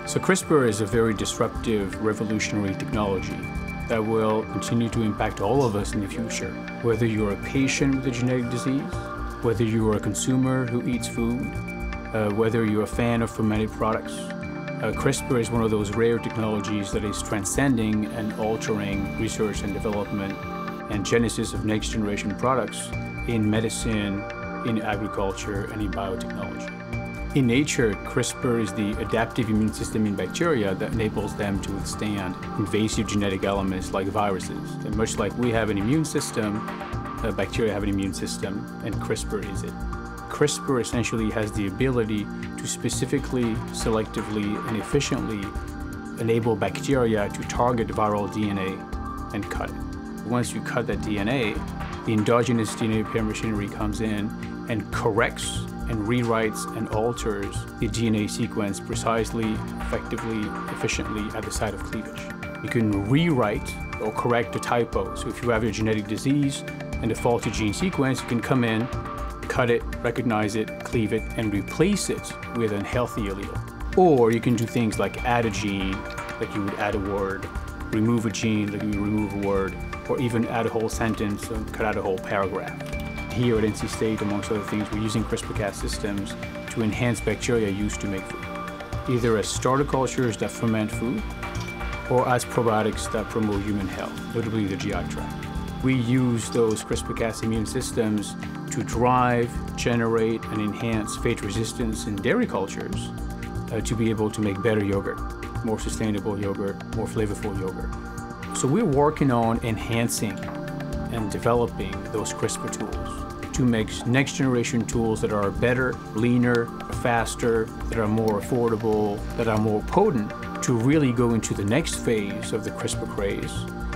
So CRISPR is a very disruptive, revolutionary technology that will continue to impact all of us in the future. Whether you're a patient with a genetic disease, whether you're a consumer who eats food, whether you're a fan of fermented products, CRISPR is one of those rare technologies that is transcending and altering research and development and genesis of next generation products in medicine, in agriculture, and in biotechnology. In nature, CRISPR is the adaptive immune system in bacteria that enables them to withstand invasive genetic elements like viruses. And much like we have an immune system, bacteria have an immune system, and CRISPR is it. CRISPR essentially has the ability to specifically, selectively, and efficiently enable bacteria to target viral DNA and cut it. Once you cut that DNA, the endogenous DNA repair machinery comes in and corrects and rewrites and alters the DNA sequence precisely, effectively, efficiently at the site of cleavage. You can rewrite or correct a typo. So if you have a genetic disease and a faulty gene sequence, you can come in, cut it, recognize it, cleave it, and replace it with a healthy allele. Or you can do things like add a gene, like you would add a word, remove a gene, like you would remove a word, or even add a whole sentence and cut out a whole paragraph. Here at NC State, amongst other things, we're using CRISPR-Cas systems to enhance bacteria used to make food, either as starter cultures that ferment food or as probiotics that promote human health, notably the GI tract. We use those CRISPR-Cas immune systems to drive, generate, and enhance phage resistance in dairy cultures to be able to make better yogurt, more sustainable yogurt, more flavorful yogurt. So we're working on enhancing and developing those CRISPR tools to make next generation tools that are better, leaner, faster, that are more affordable, that are more potent, to really go into the next phase of the CRISPR craze